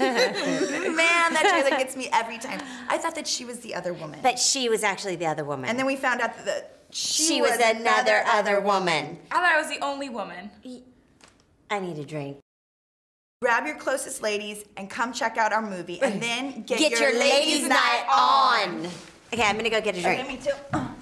Man, that trailer gets me every time. I thought that she was the other woman. But she was actually the other woman. And then we found out that she was another other woman. I thought I was the only woman. I need a drink. Grab your closest ladies and come check out our movie, and then get your ladies' night on. Okay, I'm gonna go get a drink. Okay, me too.